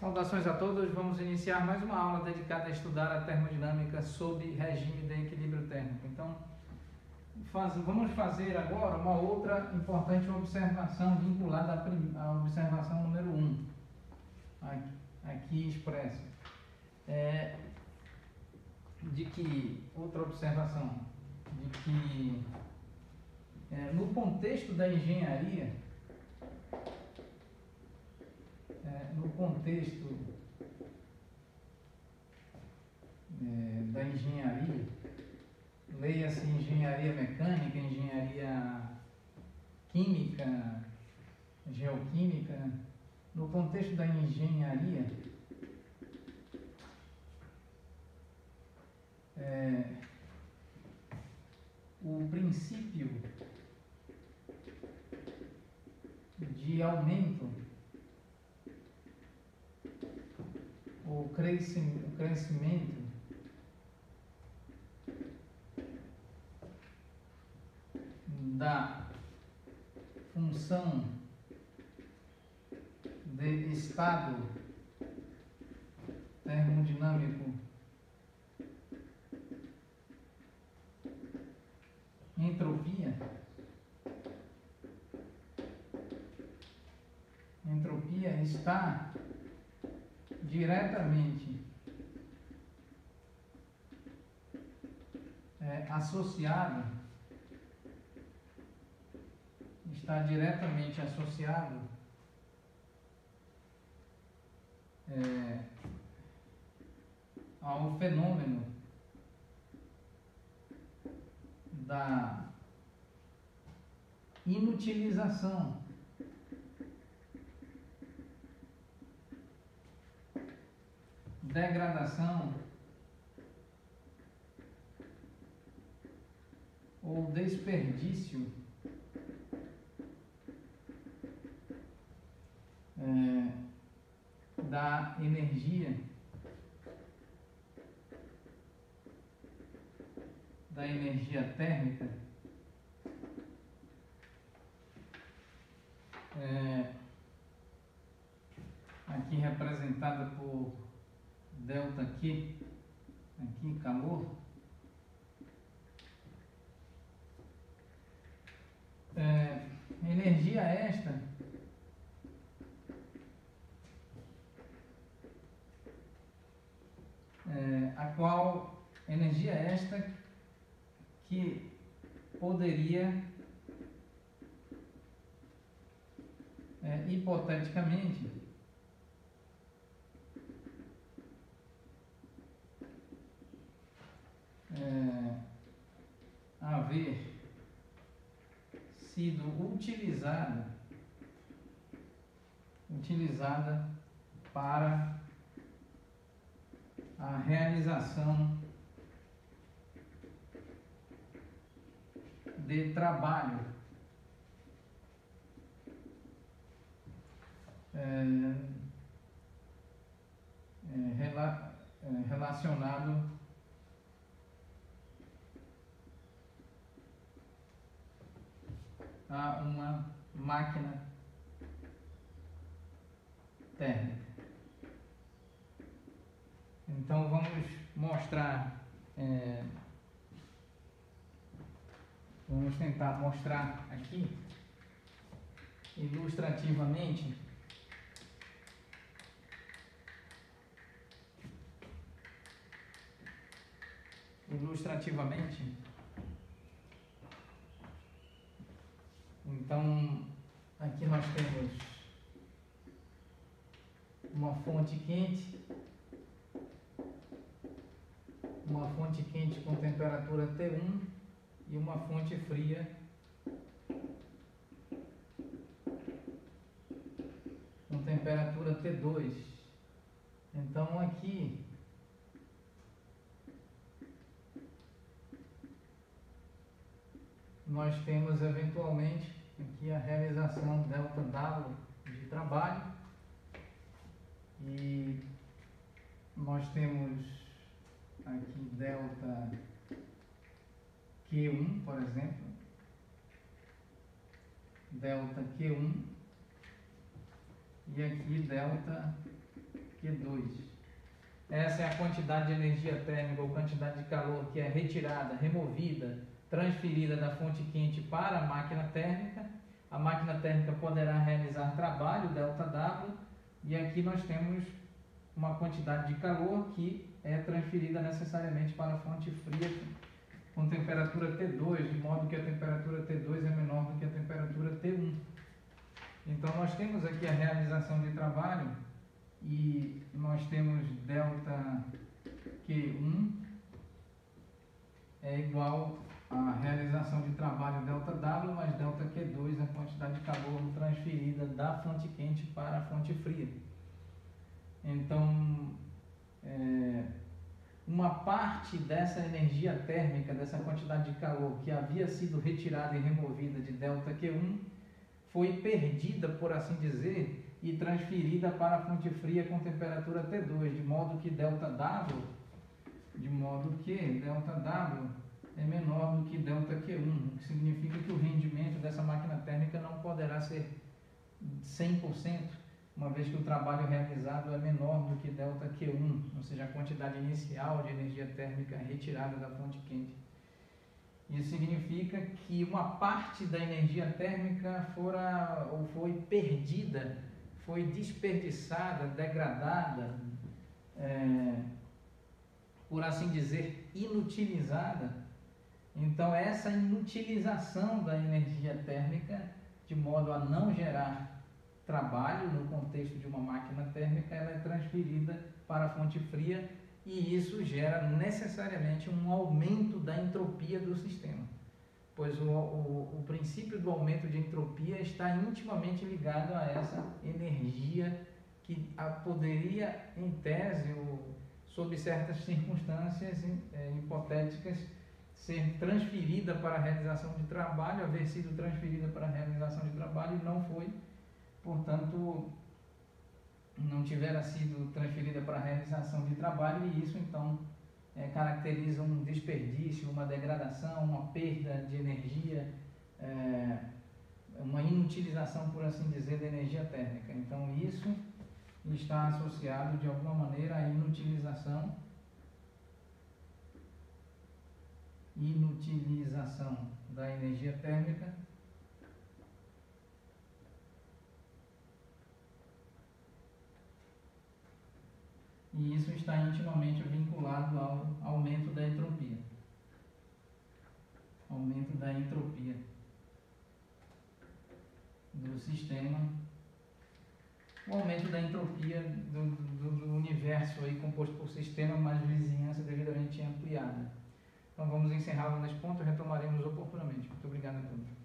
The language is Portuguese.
Saudações a todos, vamos iniciar mais uma aula dedicada a estudar a termodinâmica sob regime de equilíbrio térmico. Então, vamos fazer agora uma outra importante observação vinculada à observação número 1, aqui expressa. Outra observação, de que no contexto da engenharia, leia-se engenharia mecânica, engenharia química, geoquímica. No contexto da engenharia, o princípio de aumento, o crescimento da função de estado termodinâmico entropia está diretamente associado ao fenômeno da inutilização degradação ou desperdício da energia térmica aqui representada por delta Q, aqui calor, energia esta que poderia hipoteticamente haver sido utilizada para a realização de trabalho relacionado a uma máquina térmica. Então vamos tentar mostrar aqui ilustrativamente então aqui nós temos uma fonte quente com temperatura T1 e uma fonte fria com temperatura T2. Então aqui nós temos eventualmente aqui a realização ΔW de trabalho, e nós temos aqui delta Q1, por exemplo, delta Q1, e aqui delta Q2. Essa é a quantidade de energia térmica ou quantidade de calor que é retirada, removida, transferida da fonte quente para a máquina térmica. A máquina térmica poderá realizar trabalho, ΔW, e aqui nós temos uma quantidade de calor que é transferida necessariamente para a fonte fria com temperatura T2, de modo que a temperatura T2 é menor do que a temperatura T1. Então nós temos aqui a realização de trabalho e nós temos ΔQ1 é igual à realização de trabalho ΔW mais ΔQ2, a quantidade de calor transferida da fonte quente para a fonte fria. Então, uma parte dessa energia térmica, dessa quantidade de calor que havia sido retirada e removida de ΔQ1, foi perdida, por assim dizer, e transferida para a fonte fria com temperatura T2, de modo que ΔW é menor do que ΔQ1, o que significa que o rendimento dessa máquina térmica não poderá ser 100%, uma vez que o trabalho realizado é menor do que ΔQ1, ou seja, a quantidade inicial de energia térmica retirada da fonte quente. Isso significa que uma parte da energia térmica foi perdida, foi desperdiçada, degradada, por assim dizer, inutilizada. Então, essa inutilização da energia térmica, de modo a não gerar trabalho no contexto de uma máquina térmica, ela é transferida para a fonte fria e isso gera necessariamente um aumento da entropia do sistema, pois o princípio do aumento de entropia está intimamente ligado a essa energia que poderia, em tese, ou sob certas circunstâncias hipotéticas, ser transferida para a realização de trabalho, haver sido transferida para a realização de trabalho e não foi, portanto, não tivera sido transferida para a realização de trabalho, e isso então caracteriza um desperdício, uma degradação, uma perda de energia, uma inutilização, por assim dizer, da energia térmica. Então isso está associado de alguma maneira à inutilização da energia térmica e isso está intimamente vinculado ao aumento da entropia. Aumento da entropia do sistema, o aumento da entropia do universo aí composto por sistema mais vizinhança devidamente ampliada. Então vamos encerrá-lo nesse ponto e retomaremos oportunamente. Muito obrigado a todos.